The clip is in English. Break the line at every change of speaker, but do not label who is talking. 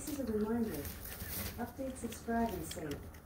This is a reminder. Update, subscribe, and save.